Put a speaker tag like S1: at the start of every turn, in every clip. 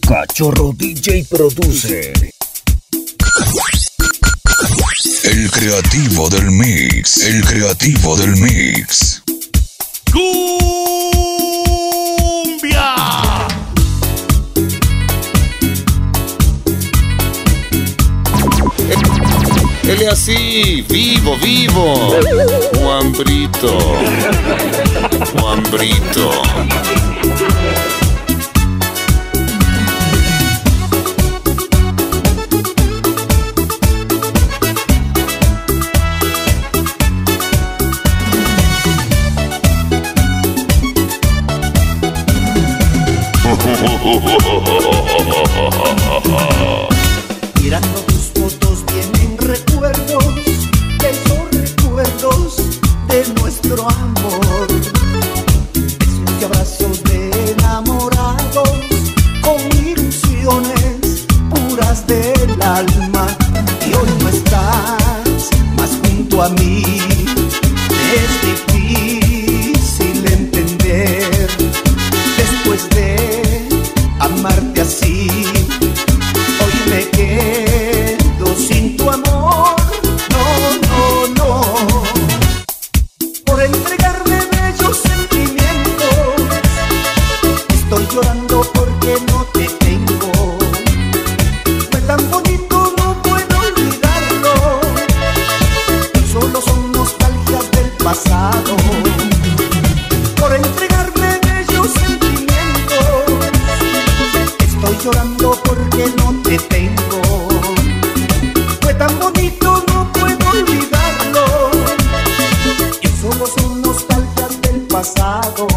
S1: Cachorro DJ produce.
S2: El creativo del mix. El creativo del mix.
S3: ¡Cumbia! Él es así, vivo, vivo. Juan Brito. Juan Brito.
S4: Mirando tus fotos vienen recuerdos, esos recuerdos de nuestro amor. Besos y abrazos de enamorados, con ilusiones puras del alma. Y hoy no estás más junto a mí, es difícil entender. Después de amarte así, hoy me quedo sin tu amor. No, no, no. Por entregarme bellos sentimientos, estoy llorando porque no te tengo. Fue tan bonito, no puedo olvidarlo. Solo son nostalgias del pasado. Por entregarme bellos sentimientos, estoy llorando porque no te tengo. Fue tan bonito, no puedo olvidarlo. Y solo son nostalgias del pasado.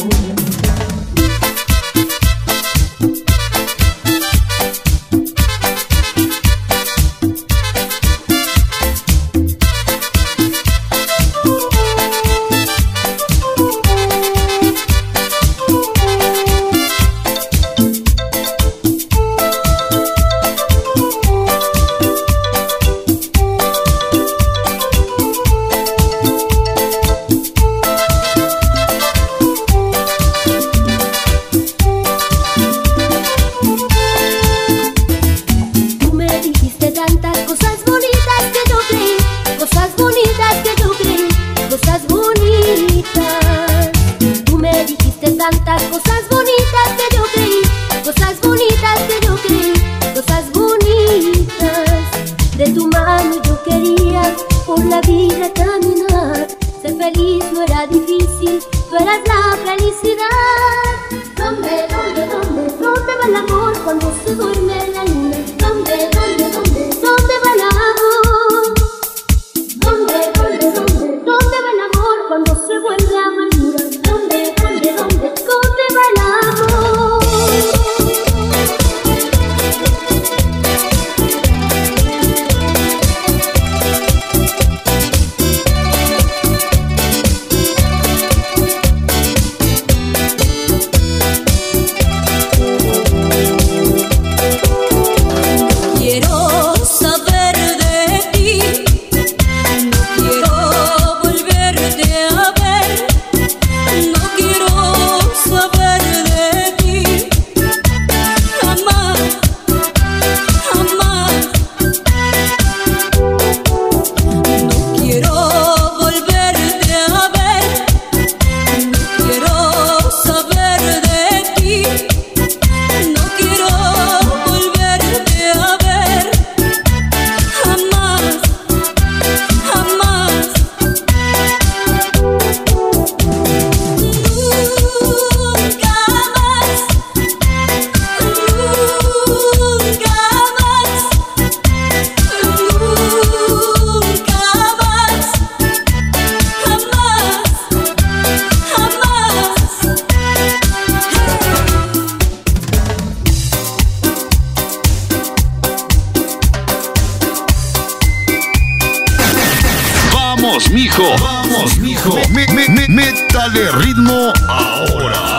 S3: Vamos, mijo. Métale ritmo ahora.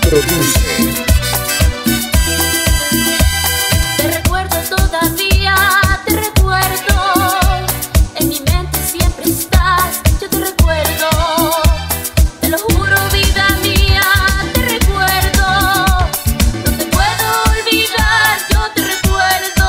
S1: produce.
S5: Te recuerdo todavía, te recuerdo. En mi mente siempre estás, yo te recuerdo. Te lo juro, vida mía, te recuerdo. No te puedo olvidar, yo te recuerdo.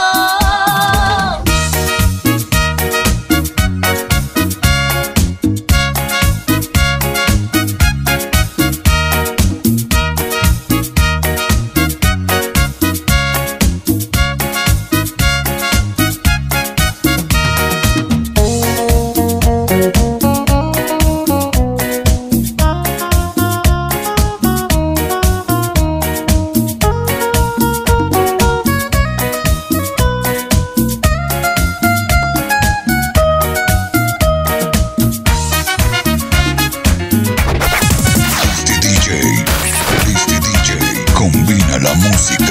S2: Este DJ combina la música.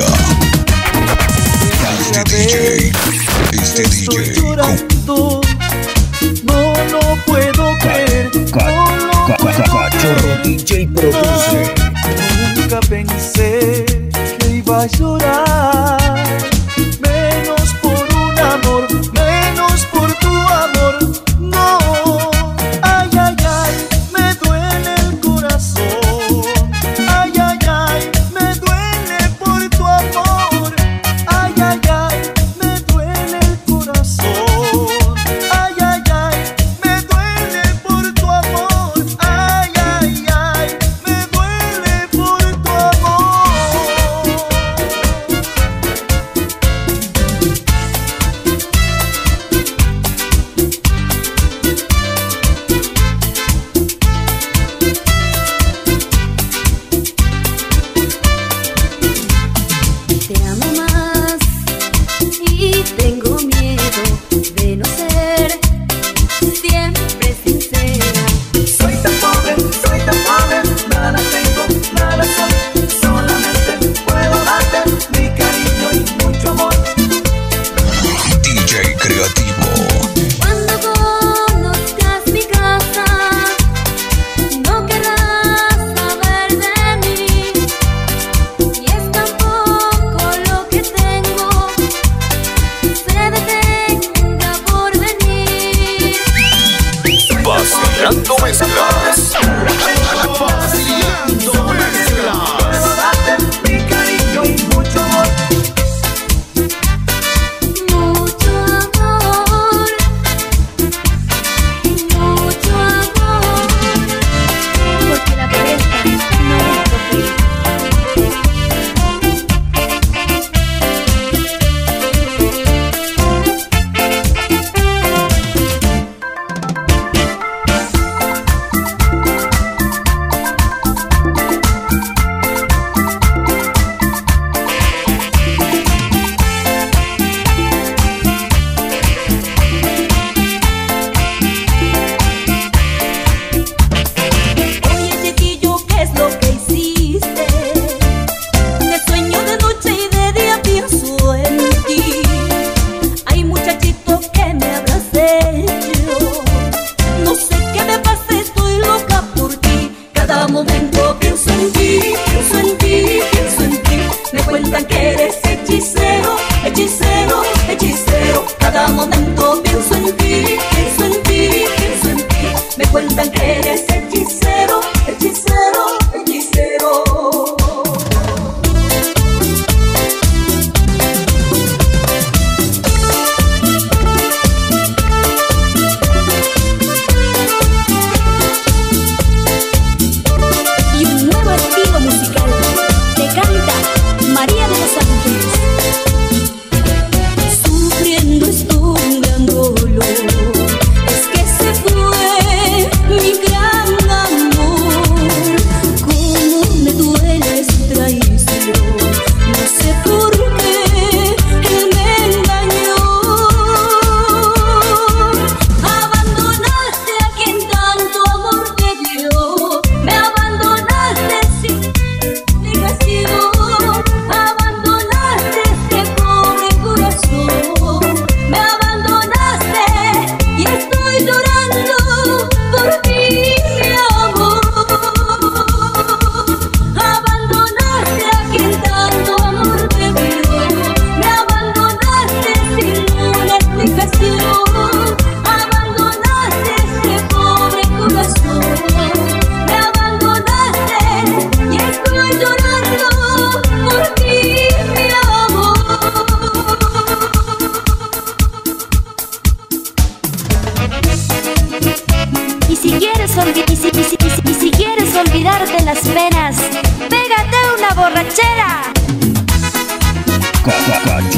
S2: Este DJ
S4: Estoy llorando, no lo puedo creer, no lo puedo
S1: Cachorro
S4: creer.
S1: DJ produce.
S4: Nunca pensé que iba a llorar, menos por un amor, menos por tu amor. No, ay, ay, ay, me duele el corazón. Ay, ay, ay, me duele por tu amor. Ay, ay, ay, me duele el corazón. Ay, ay, ay, me duele por tu amor. Ay, ay, ay, me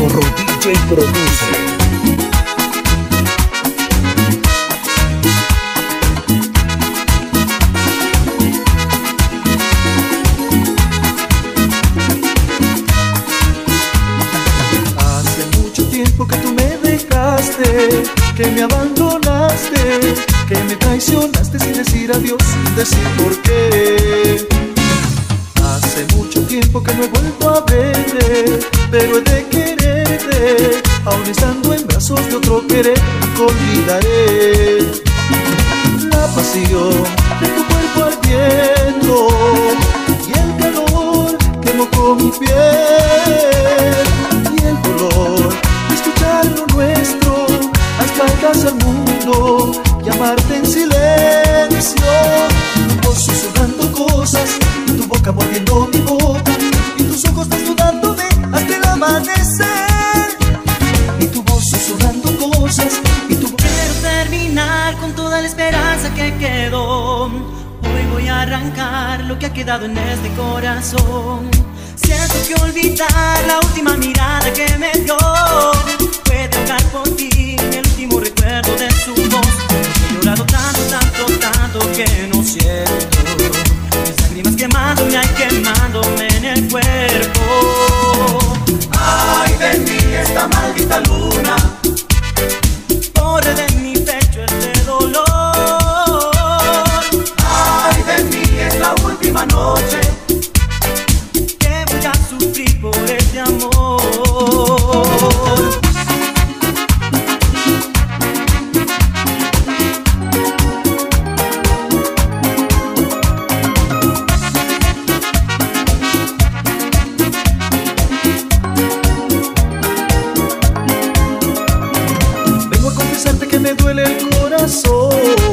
S1: Zorro DJ produce.
S4: Que me abandonaste, que me traicionaste sin decir adiós, sin decir por qué. Hace mucho tiempo que no he vuelto a verte, pero he de quererte, aun estando en brazos de otro querer, nunca olvidaré la pasión de tu cuerpo ardiendo y el calor que mojó mi piel y el dolor de escuchar lo nuestro a espaldas al mundo, llamarte en silencio, tu voz susurrando cosas, tu boca mordiendo mi boca, y tus ojos desnudándome hasta el amanecer, y tu voz susurrando cosas, y tu boca...
S6: Quiero terminar con toda la esperanza que quedó. Hoy voy a arrancar lo que ha quedado en este corazón. Siento que olvidar la última mirada que me dio puede ahogar por ti el último recuerdo de su voz. He llorado tanto, tanto, tanto que no siento mis lágrimas quemándome, ay, quemándome en el cuerpo. Ay, de mí esta maldita luna corre de mi pecho este dolor. Ay, de mí es la última noche que voy a sufrir por este amor.
S4: Vengo a confesarte que me duele el corazón.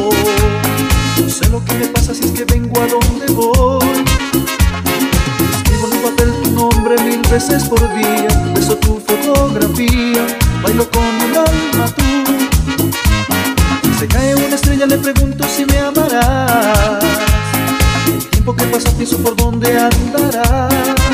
S4: No sé lo que me pasa si es que vengo a donde voy. Escribo en un papel tu nombre 1000 veces por día, beso tu fotografía, bailo con el alma tú. Se cae una estrella, le pregunto si me amarás. El tiempo que pasa pienso por dónde andarás.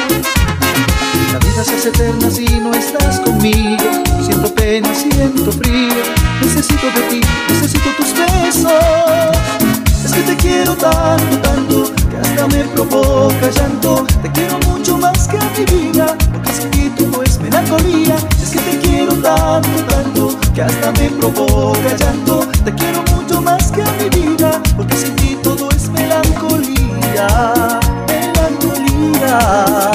S4: La vida se hace eterna si no estás conmigo. Siento pena, siento frío. Necesito de ti, necesito tus besos. Es que te quiero tanto, tanto, que hasta me provoca llanto. Te quiero mucho más que a mi vida, porque sin ti todo es melancolía. Es que te quiero tanto, tanto, que hasta me provoca llanto. Te quiero mucho más que a mi vida, porque sin ti todo es melancolía, melancolía.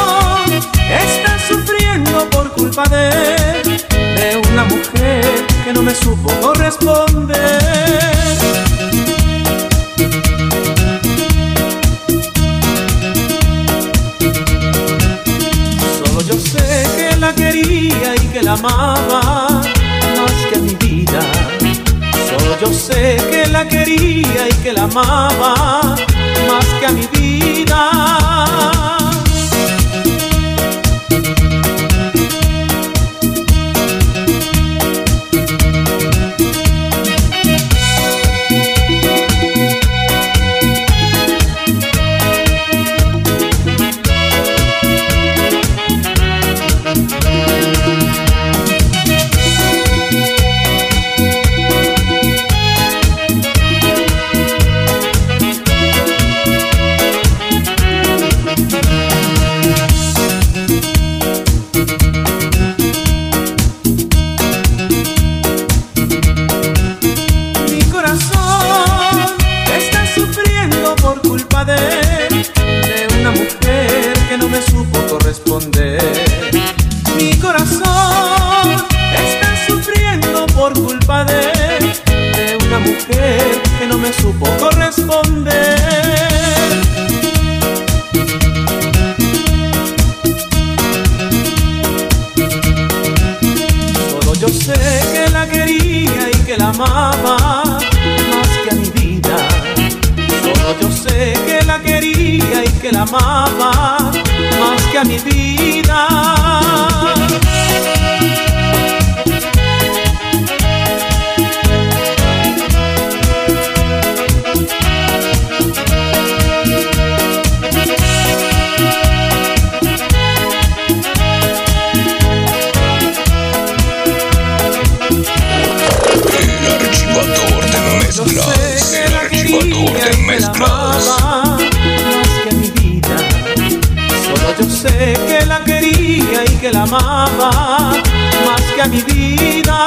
S7: corazón está sufriendo por culpa de una mujer que
S6: que no me supo corresponder. Solo yo sé que la quería y que la amaba más que a mi vida. Solo yo sé que la quería y que la amaba más que a mi vida. Mi corazón está sufriendo por culpa de una mujer que no me supo corresponder. Solo yo sé que la quería y que la amaba más que a mi vida. Solo yo sé que la quería y que la amaba más que a mi vida.
S2: El archivador de mezclas. El archivador de mezclas.
S6: Yo sé que la quería y que la amaba más que a mi vida.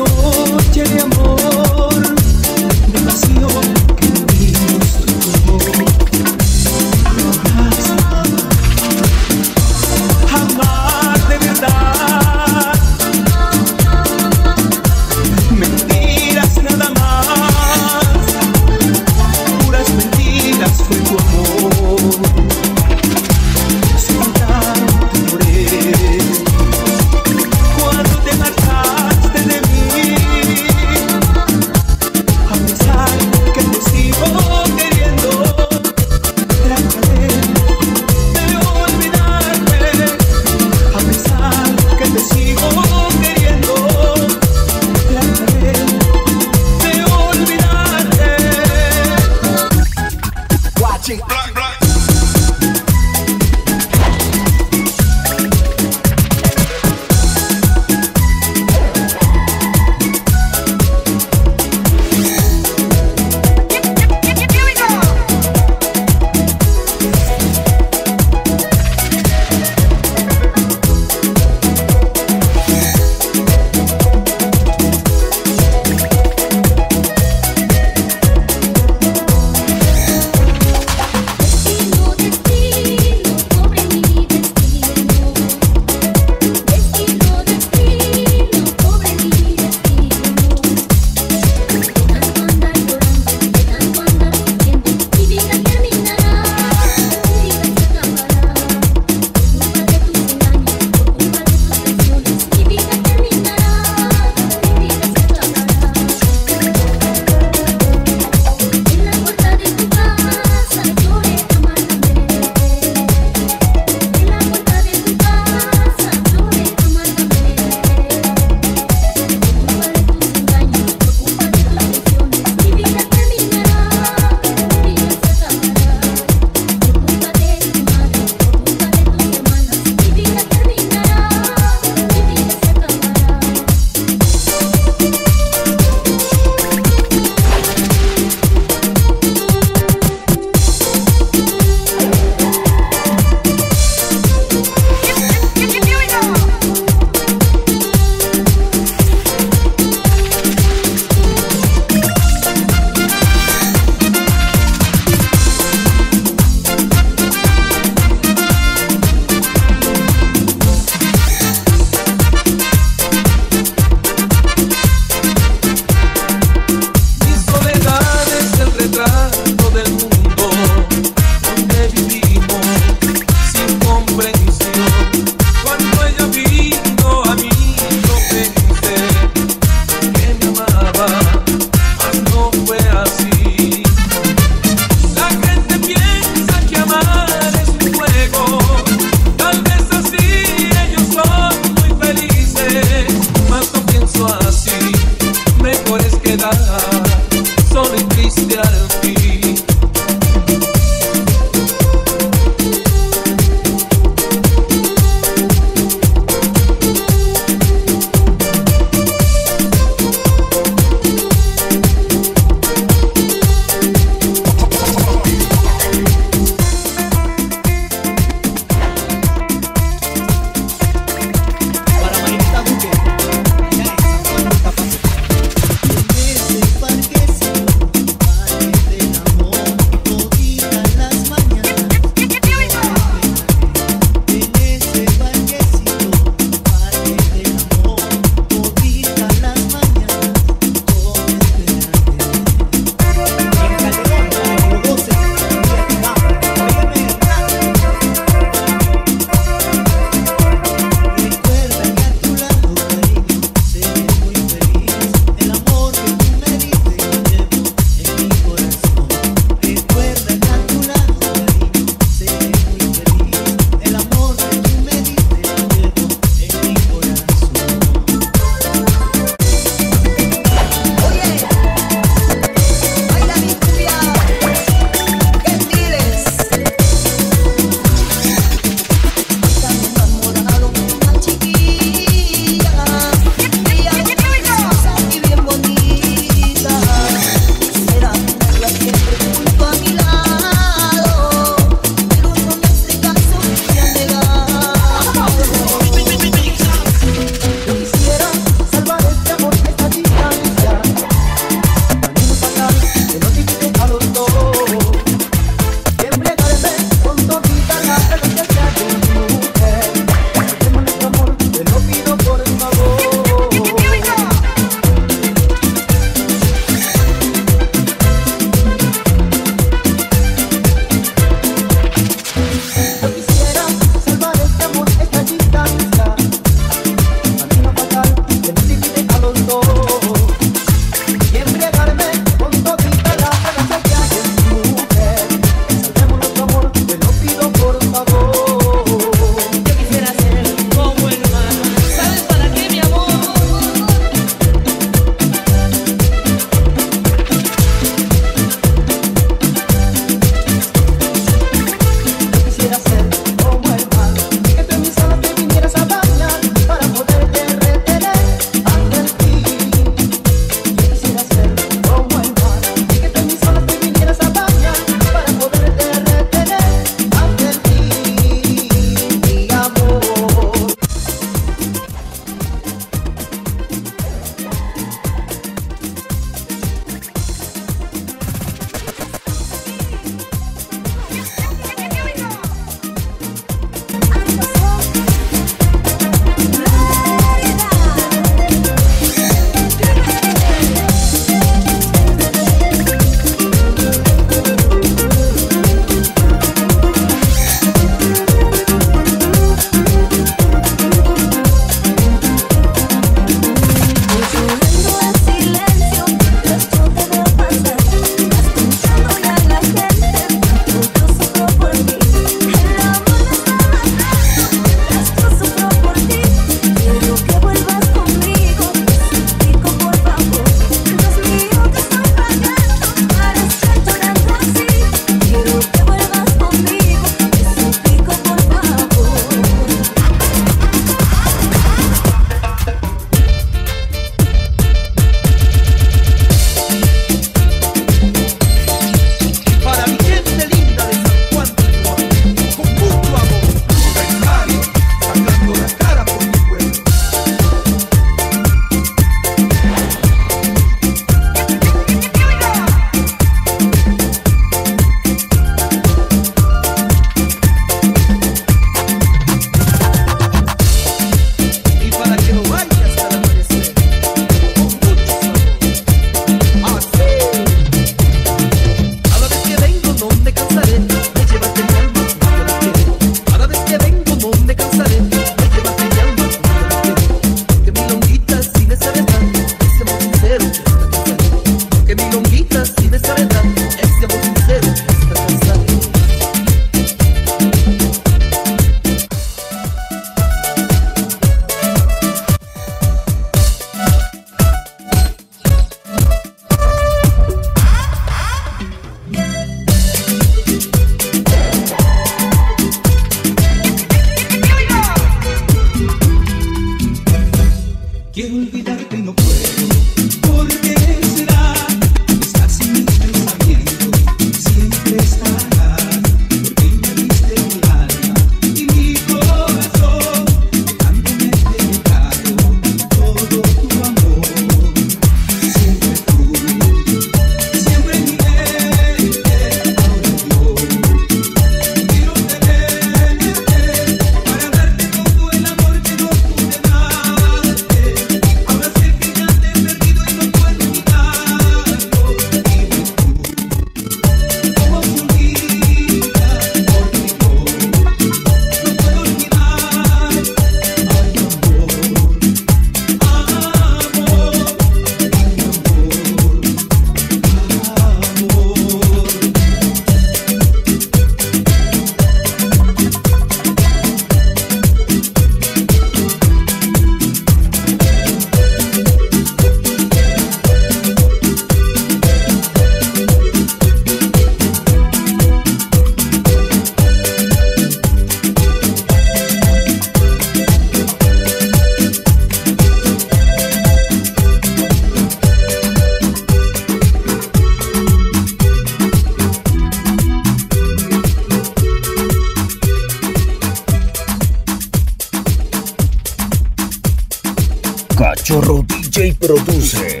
S1: Cachorro DJ Producer.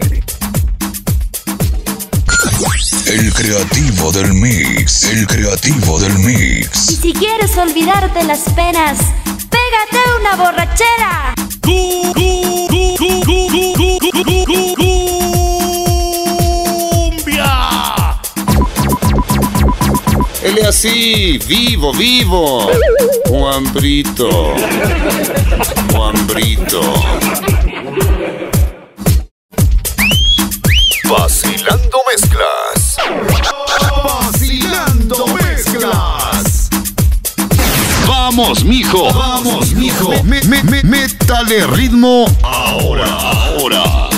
S2: El creativo del mix. El creativo del mix.
S5: Y si quieres olvidarte las penas, pégate una borrachera.
S3: Él es así, vivo, vivo. Juan Brito. Juan Brito.
S7: Vacilando mezclas. Vacilando mezclas.
S3: Vamos, mijo.
S7: Vamos, mijo. Métale ritmo ahora.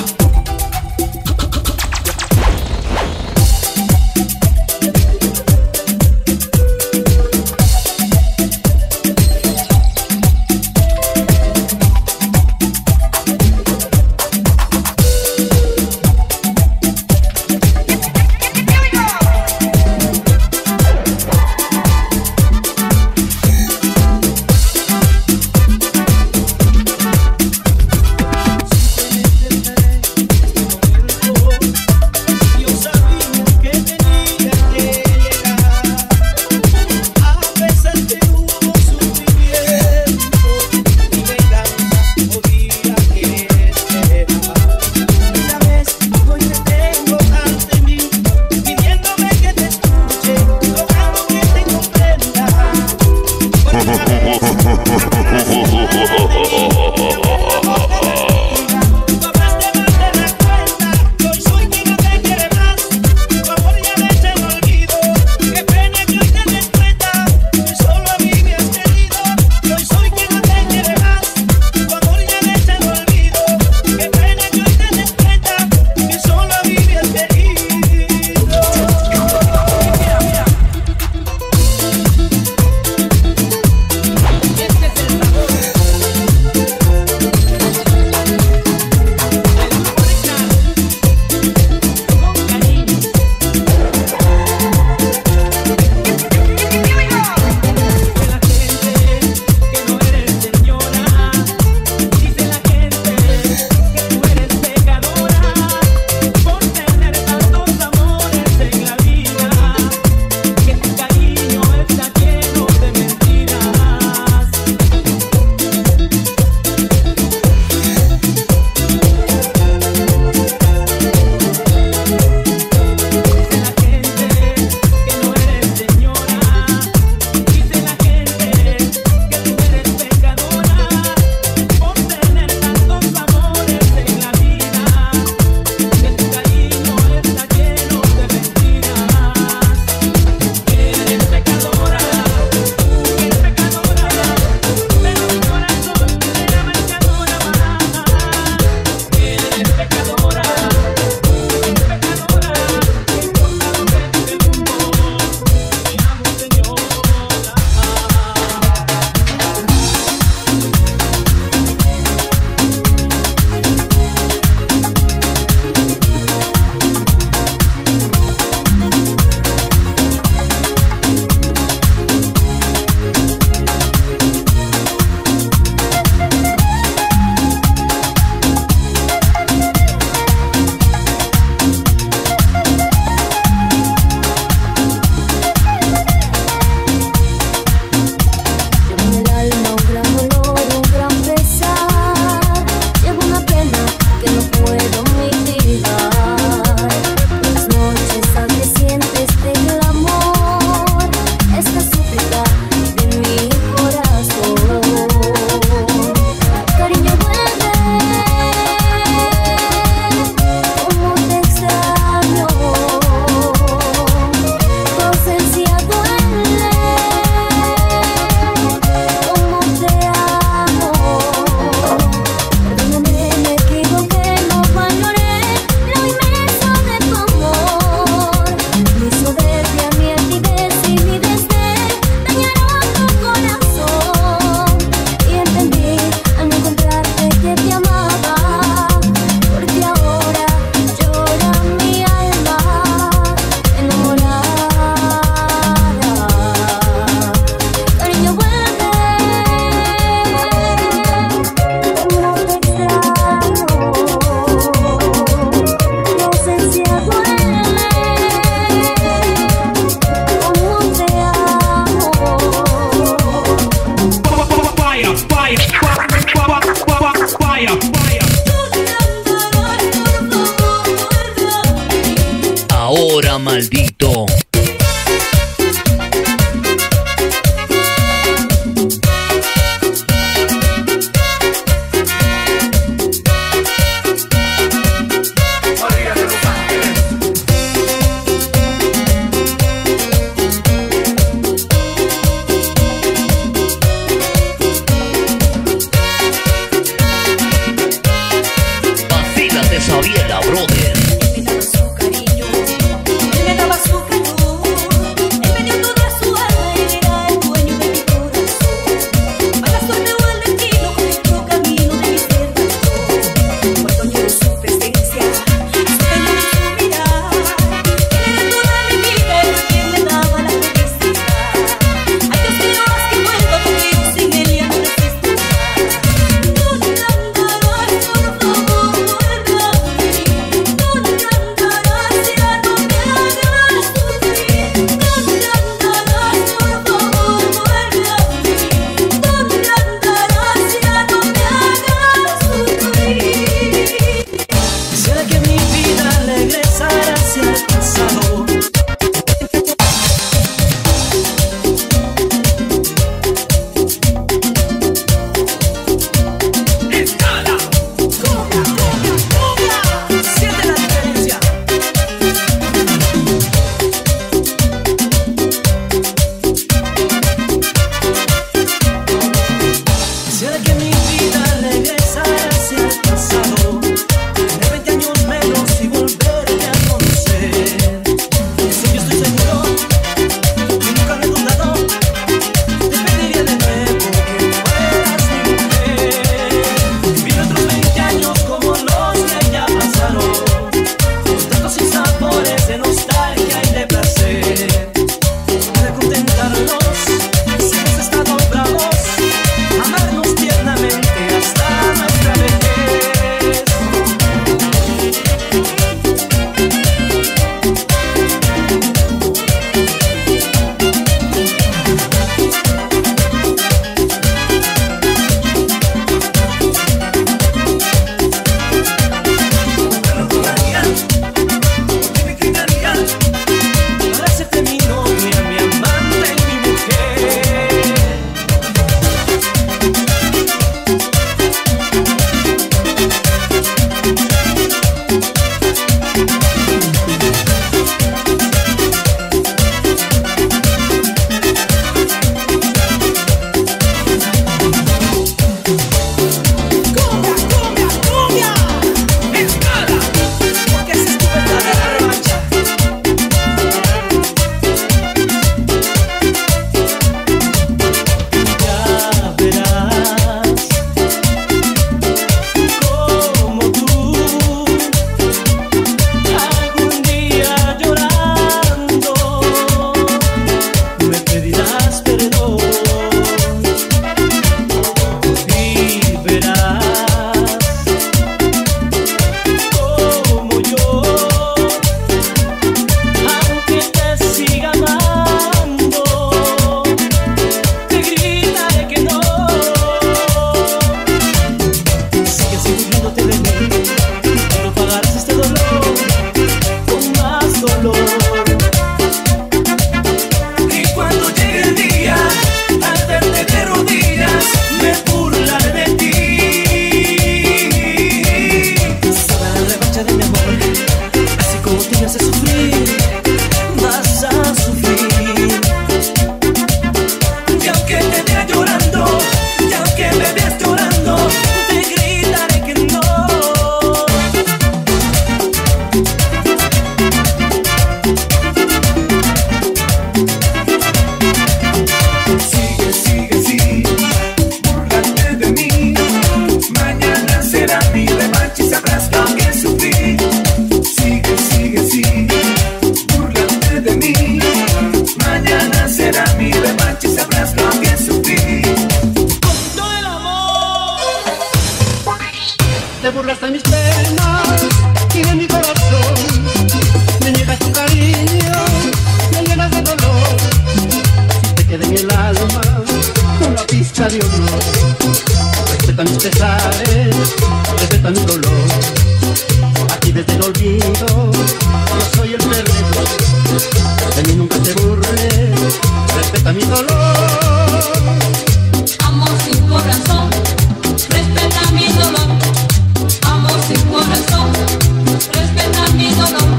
S8: busca de honor. Respeta mis pesares, respeta mi dolor. Aquí desde el olvido, yo soy el perdedor. De mí nunca te burles, respeta mi dolor.
S5: Amo sin corazón, respeta mi dolor. Amo sin corazón, respeta mi dolor.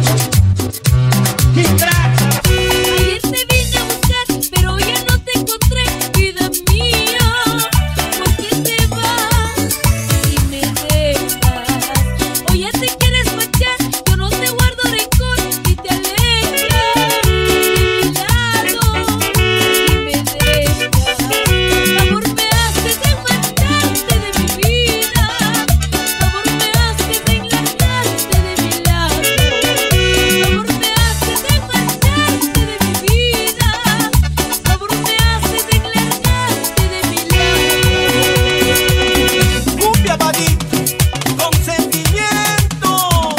S5: Ayer te vine a buscar, pero ya no te encontré, vida mía. ¿Por qué te vas y me dejas? O ya te quieres marchar, yo no te guardo rencor y te alejas de mi lado y me dejas. Amor, me haces en marcharte de mi vida. Amor, me haces en largarte de mi lado. Amor, me haces en marcharte de mi vida. Amor, me haces en largarte de mi lado.
S4: Cumbia Badi, con sentimiento.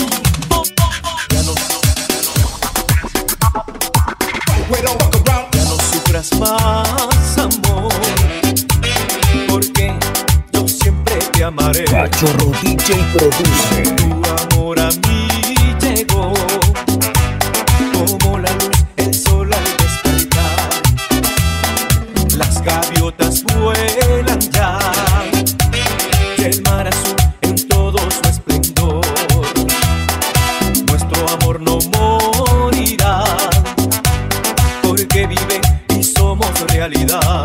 S4: Ya no sufras más, amor, porque yo siempre te amaré.
S1: Cachorro DJ produce.
S4: Tu amor a mí llegó como la luz, el sol al despertar. Las gaviotas vuelan ya y el mar azul en todo su esplendor. Nuestro amor no morirá, porque vive y somos realidad.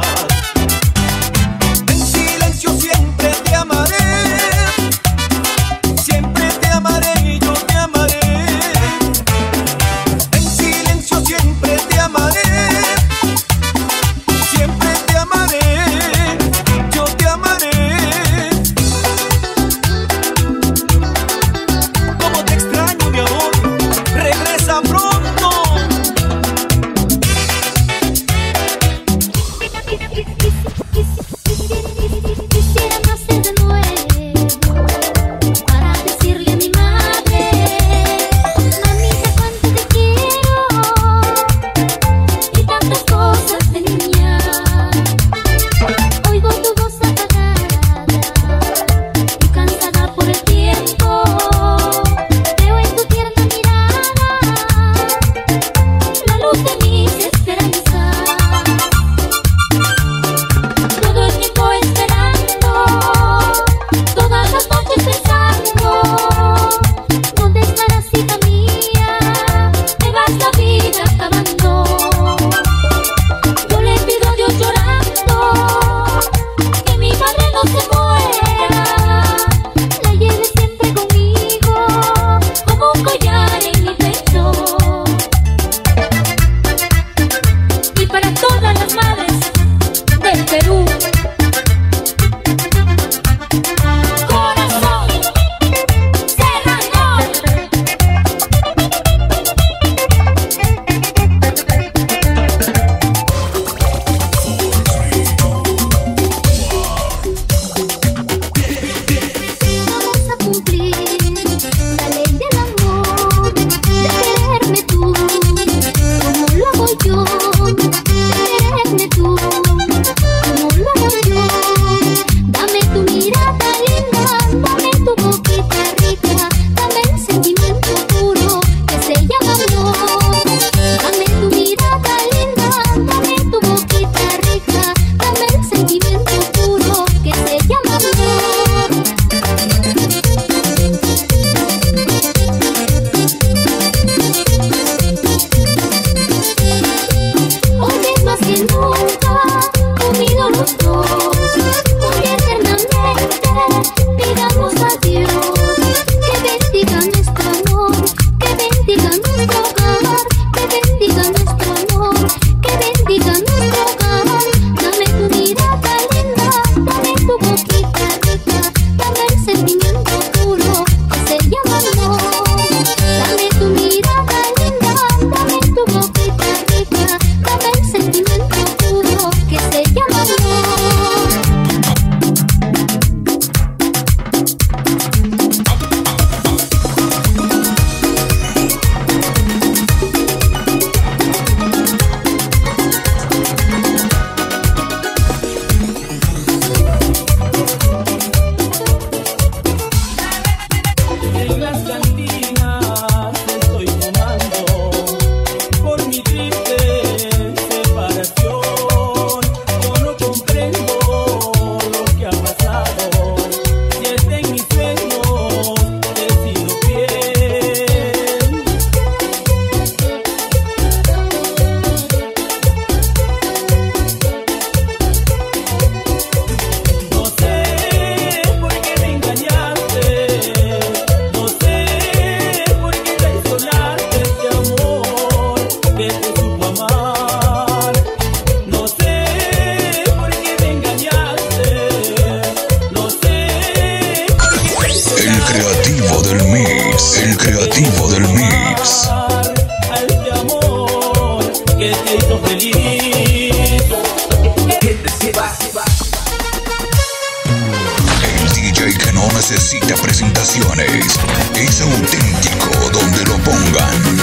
S4: En silencio siempre te amaré, siempre te amaré y yo te amaré. En silencio siempre te amaré, siempre te amaré, yo te amaré. Como te extraño, mi amor, regresa pronto.
S2: El DJ que no necesita presentaciones, es auténtico donde lo pongan.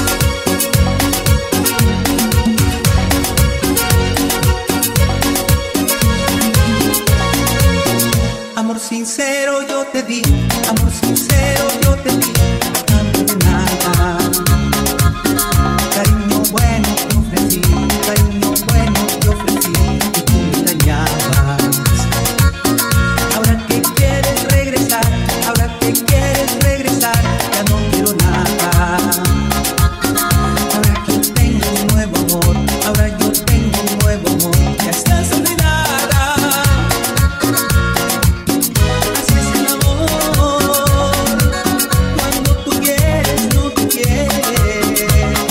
S6: Amor sincero yo te di, amor sincero yo te di, a cambio de nada. Cariño bueno te ofrecí, cariño bueno te ofrecí, y tú me engañabas. Ahora que quieres regresar, ya no quiero nada. Ahora que tengo un nuevo amor, ahora yo tengo un nuevo amor, ya estás olvidada. Así es el amor, cuando tú quieres, no te quieres.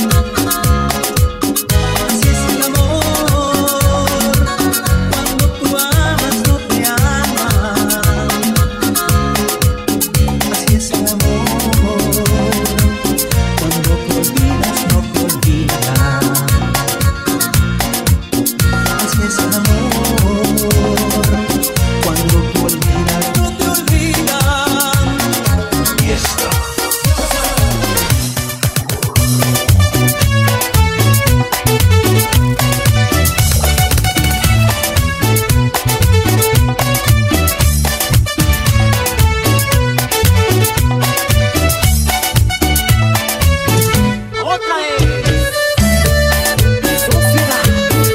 S6: Así es el amor, cuando tú amas, no te amas. Así es el amor, cuando tú olvidas, no te olvidas. Así es el amor, cuando tú olvidas, no te olvidas. Y esta. Otra vez. Sociedad.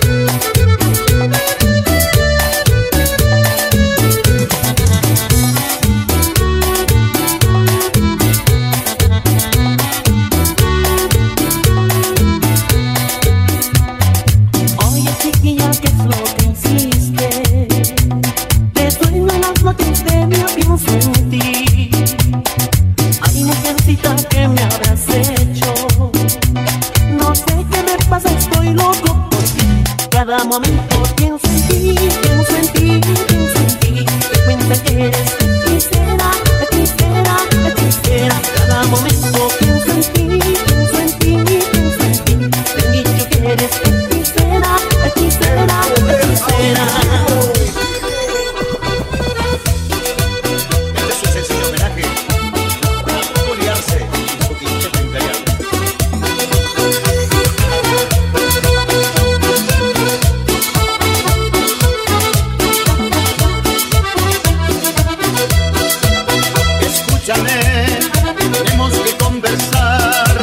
S9: Oye chiquilla, ¿qué es lo que hiciste? Te sueño en las noches de mi pienso en ti. Ay, mujercita, ¿qué me habrás hecho? No sé qué me pasa, estoy loco por ti. Cada momento pienso en ti, pienso en ti, pienso en ti. Me cuenta que eres hechicera, hechicera, hechicera. Cada momento pienso en ti, pienso en ti, pienso en ti. Me han dicho que eres hechicera, hechicera, hechicera.
S10: Este es un sencillo homenaje a Juli Arce y su quinteto imperial. Escúchame, tenemos que conversar.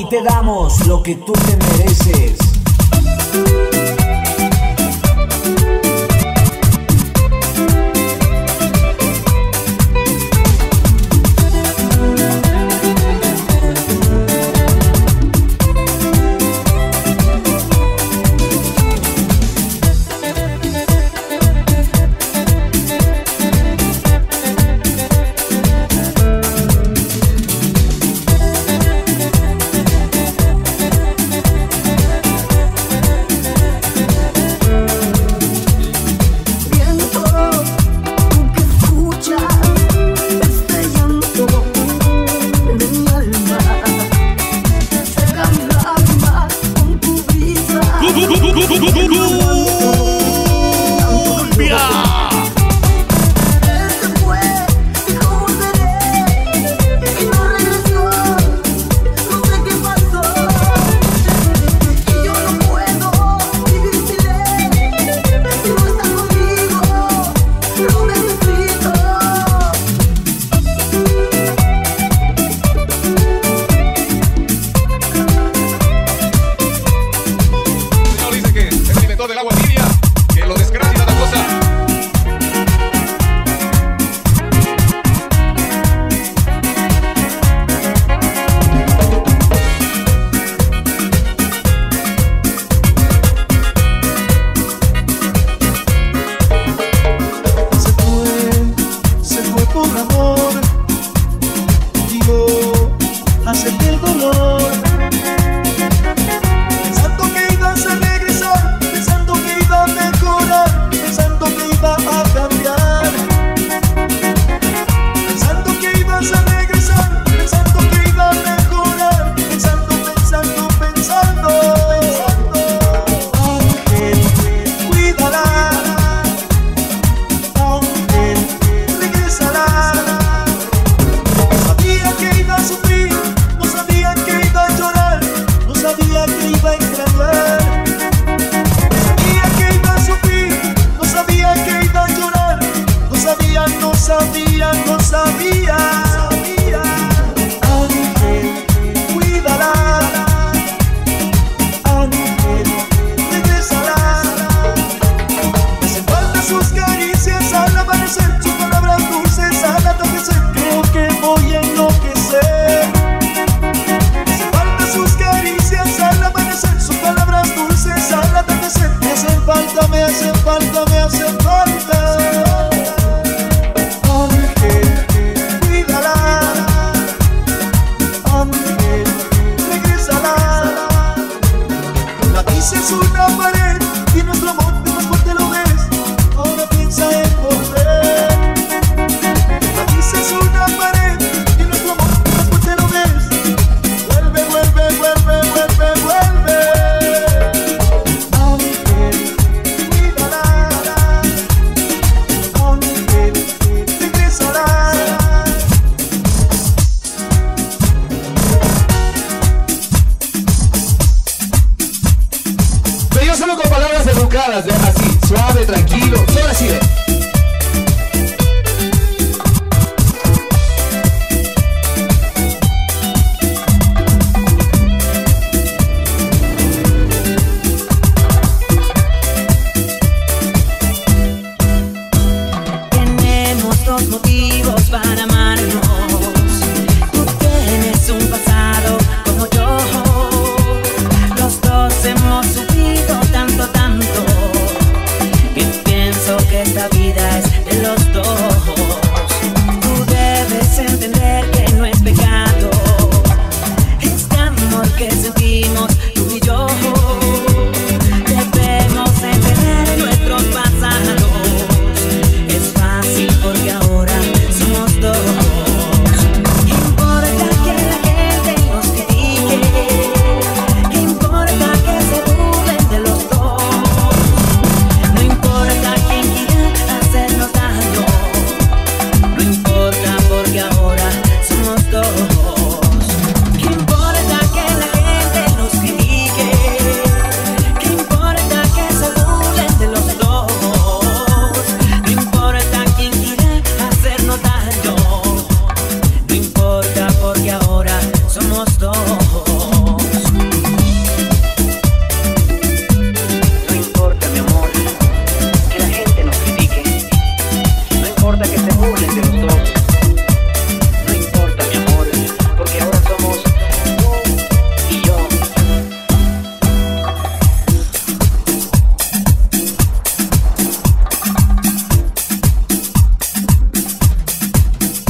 S1: Aquí te damos lo que tú te mereces.
S11: Así, suave, tranquilo, solo así de.
S6: Tenemos dos motivos para amarnos. Tú tienes un pasado como yo. Los dos hemos sufrido tanto, que pienso que está bien.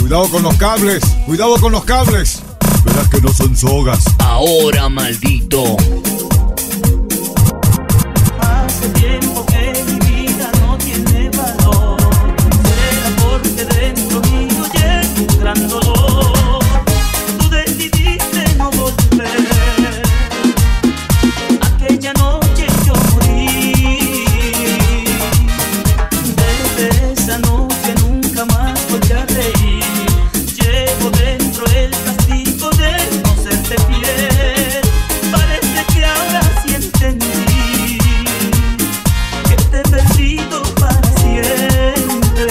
S7: Cuidado con los cables, cuidado con los cables. Verás que no son sogas.
S12: Ahora, maldito.
S6: Hace tiempo que mi vida no tiene valor. Será porque dentro mío llevo un gran dolor. Tú decidiste no volver. Aquella noche yo morí. Desde esa noche nunca más volví a reír. Llevo dentro el castigo de no serte fiel. Parece que ahora sí entendí que te he perdido para siempre.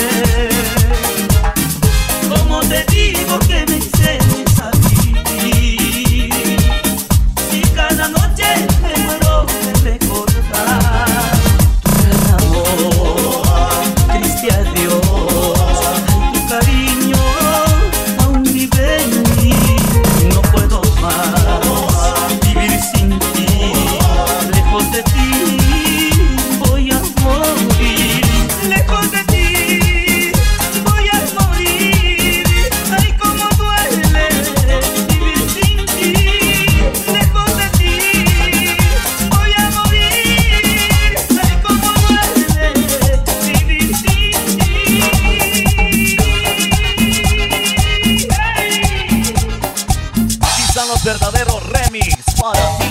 S6: Como te digo que me enseñes a vivir, si cada noche me muero de recordar tu gran amor, triste adiós, tu cariño aún vive en mí. No puedo más vivir sin ti, lejos de ti voy a morir. Lejos de ti voy a morir. Ay, cómo duele vivir sin ti. Lejos de ti voy a morir. Ay, cómo duele vivir sin ti.
S13: Aquí están los verdaderos remix para ti.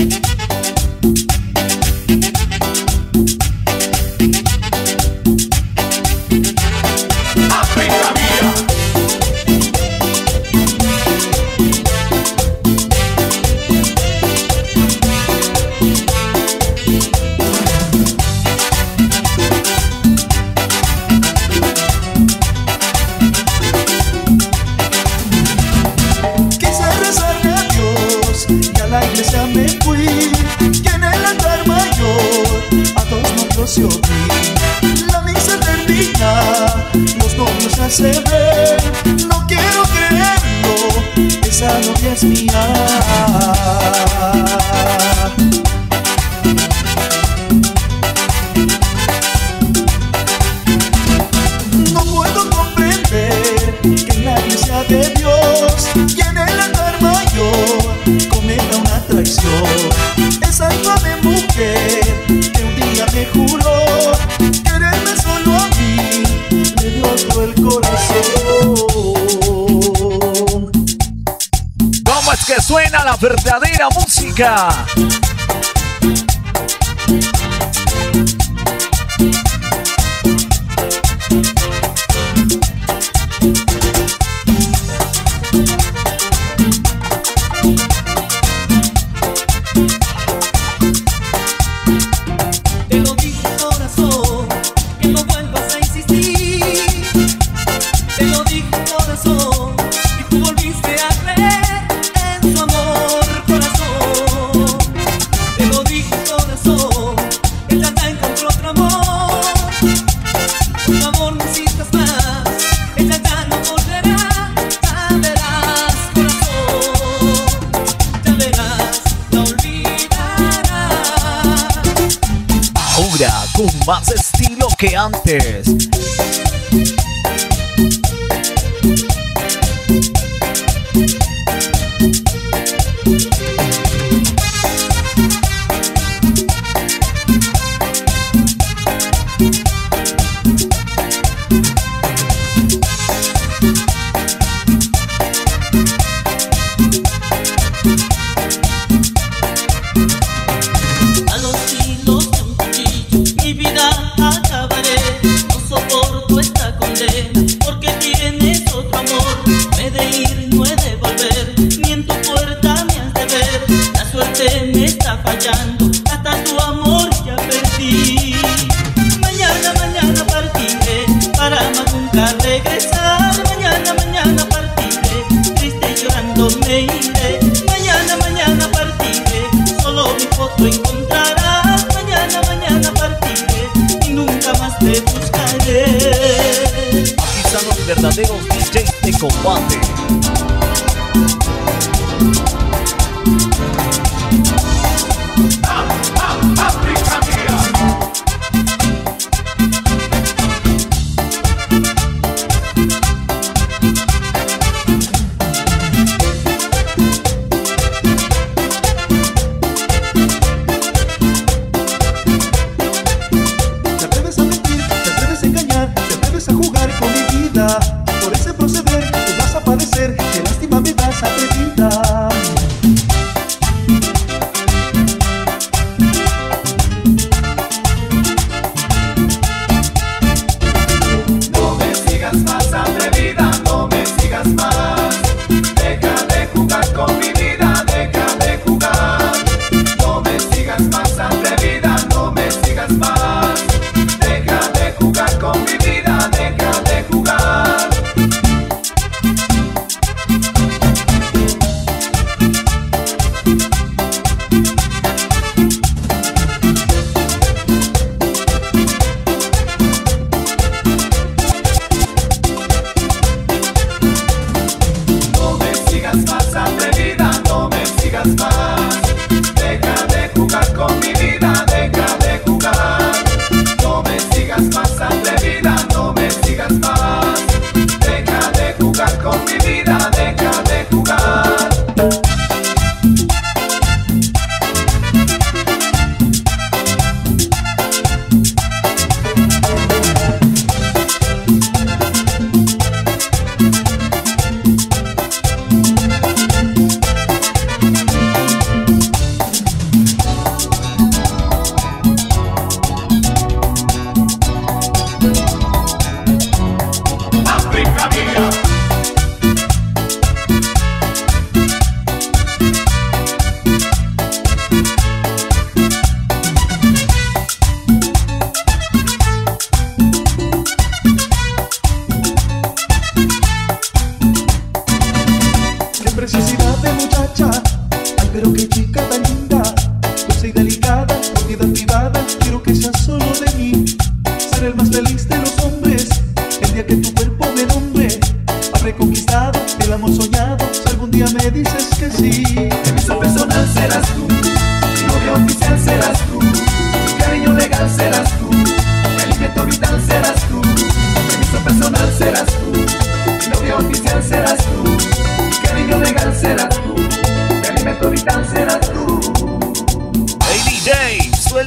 S4: Quise rezarle a Dios y a la iglesia me fui, y en el altar mayor a dos novios yo vi. La misa termina, los novios se hacen ver. No quiero creerlo, esa novia es mía. No puedo comprender que en la iglesia de Dios y en el altar mayor cometa una traición. Esa infame mujer que un día me juró quererme solo a mí, me dio todo el corazón.
S13: ¿Cómo es que suena la verdadera música?
S6: Te lo dije corazón, que no vuelvas a insistir. Te lo dije corazón, y tú volviste a creer en su amor, corazón. Te lo dije corazón, que ya te encontró otro amor. Tu amor necesitas más, ella ya no volverá. Ya verás corazón, ya verás, la olvidarás.
S13: Ahora con más estilo que antes.
S6: A los hilos de un cuchillo mi vida acabaré. No soporto esta condena porque tienes otro amor. No he de ir, no he de volver, ni en tu puerta me has de ver. La suerte me está fallando, hasta tu amor ya perdí. Mañana, mañana partiré para más nunca regresar. Mañana, mañana partiré, triste y llorando me iré. Mañana, mañana partiré, solo mi foto encontrarás. Mañana, mañana partiré y nunca más te buscaré.
S13: Aquí están los verdaderos DJs de combate.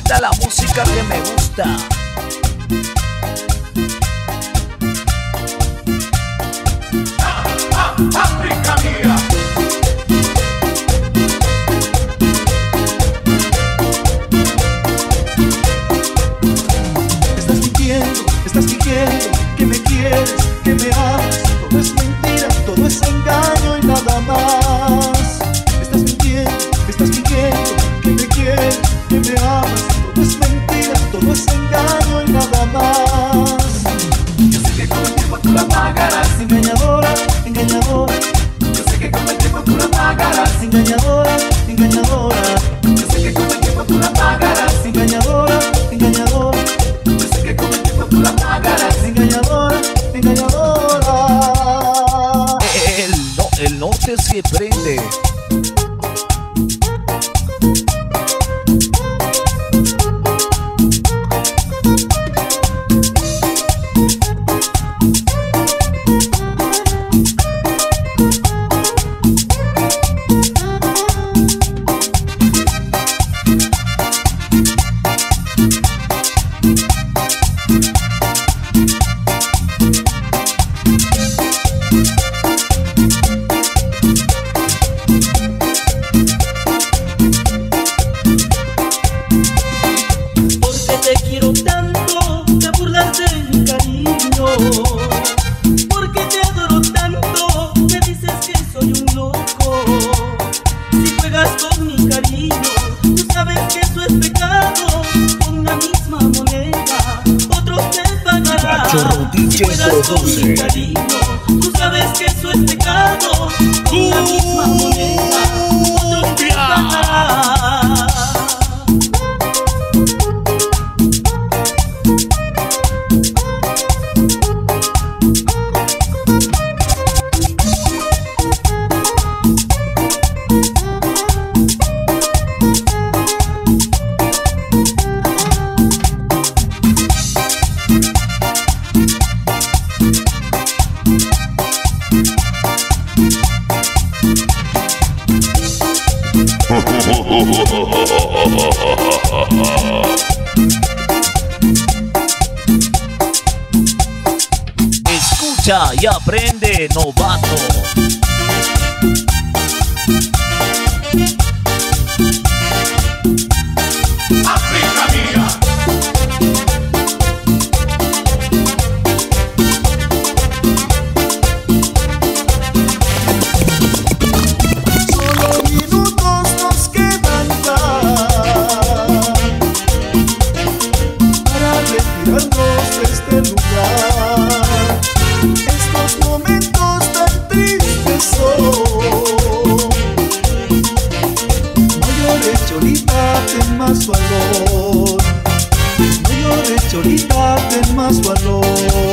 S13: vuelta la música que me gusta.
S14: África mía.
S4: Estás fingiendo que me quieres, que me amas. Todo es mentira, todo es engaño y nada más. Estás fingiendo que me quieres, que me amas. Todo es mentira, todo es engaño y nada más. Yo sé que con el tiempo tú la pagarás. Engañadora, engañadora. Yo sé que con el tiempo tú la pagarás. Engañadora, engañadora. Yo sé que con el tiempo tú la pagarás. Engañadora, engañadora. Yo sé que con el tiempo tú la pagarás. Engañadora, engañadora.
S13: El norte se prende.
S6: Tú sabes que eso es pecado. Con la misma moneda otros te pagarán.
S13: Escucha y aprende, novato.
S14: África mía.
S4: Solo minutos nos quedan para retirarnos de este lugar. Estos momentos tan tristes son. No llores, Cholita, ten más valor. No llores, Cholita, ten más valor.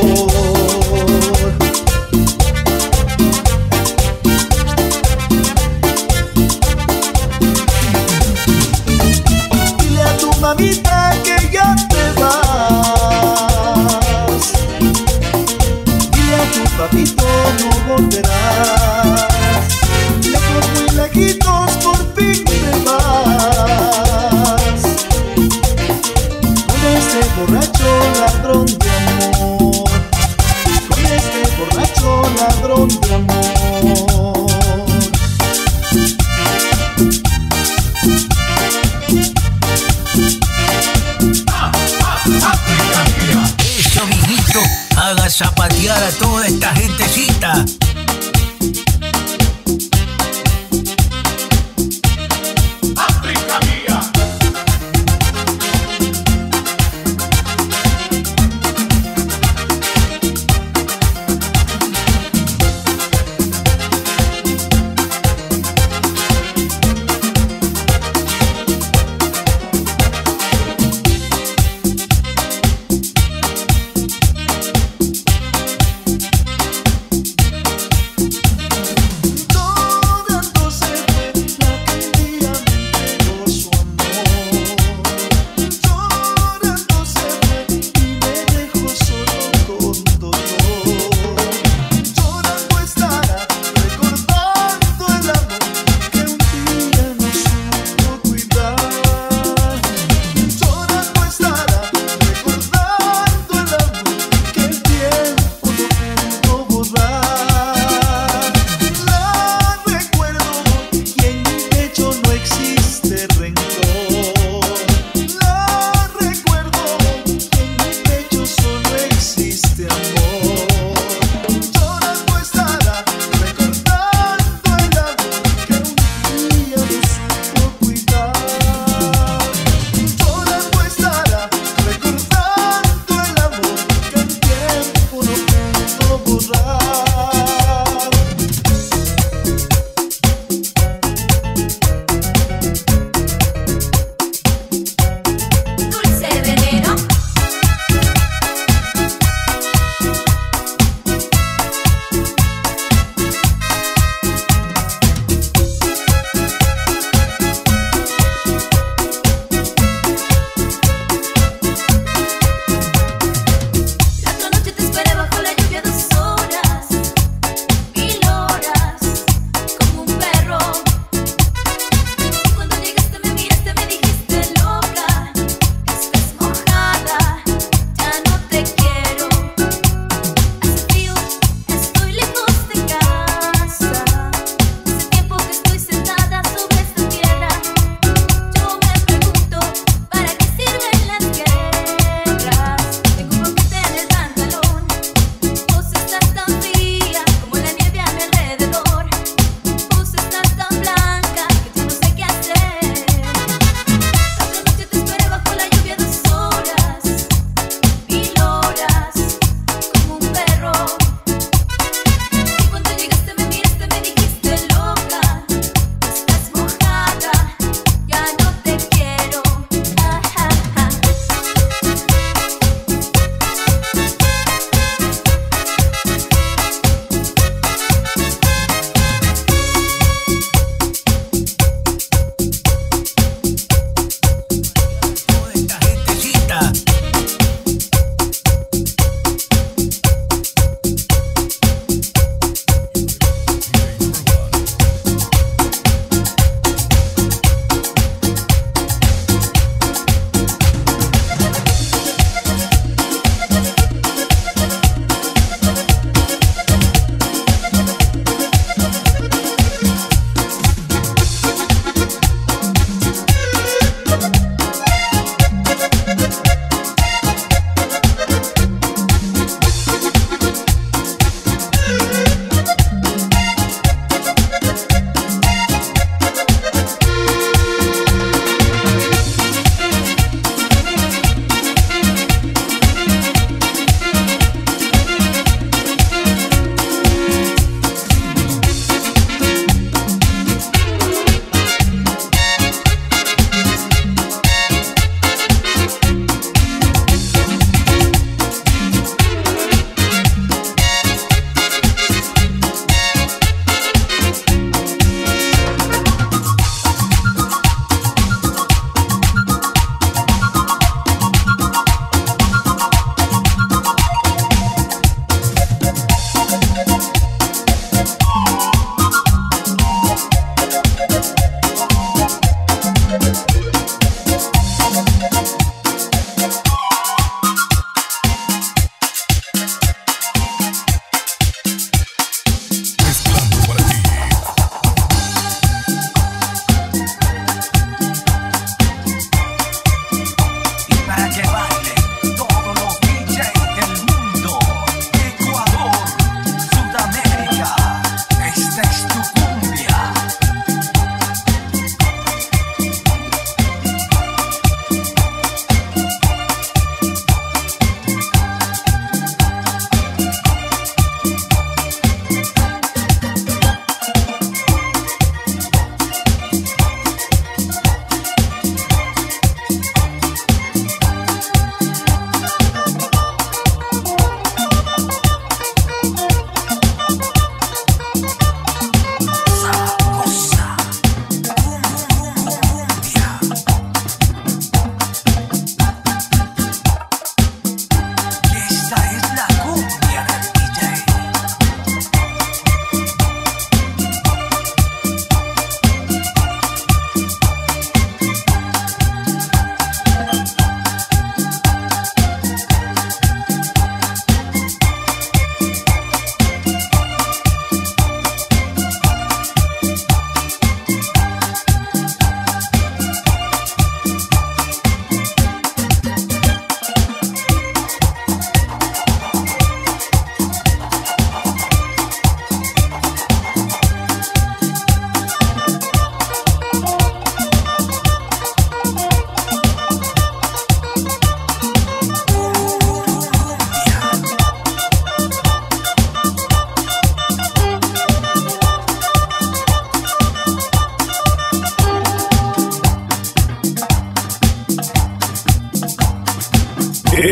S4: Dile a tu mamita que ya te vas. Dile a tu papito no volverás. Lejos, muy lejitos, por fin te vas. Con este borracho ladrón de amor. Con este borracho ladrón de amor.
S12: Eso, mijito, haga zapatear a toda esta gentecita.
S14: África mía.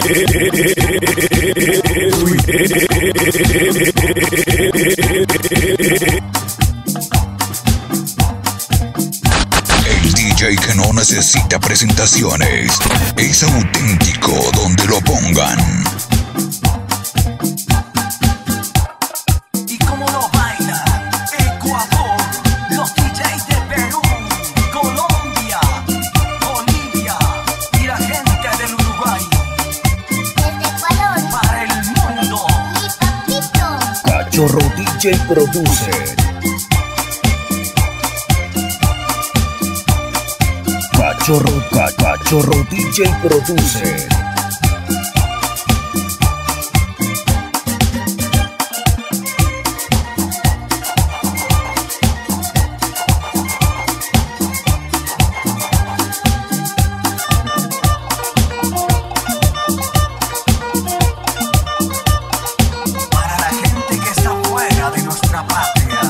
S2: El DJ que no necesita presentaciones es auténtico donde lo pongan.
S12: ¿Y cómo lo baila? Ecuador, los DJs de Perú, Colombia, Bolivia y la gente del Uruguay.
S5: Desde Ecuador,
S12: Para el mundo.
S5: mi papito.
S1: Cachorro DJ Producer. Cachorro DJ Producer.
S12: Para la gente que está fuera de nuestra patria.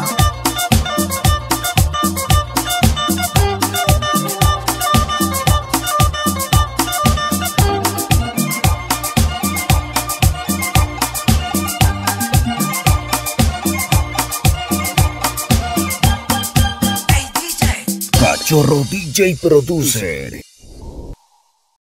S1: Cachorro DJ Producer.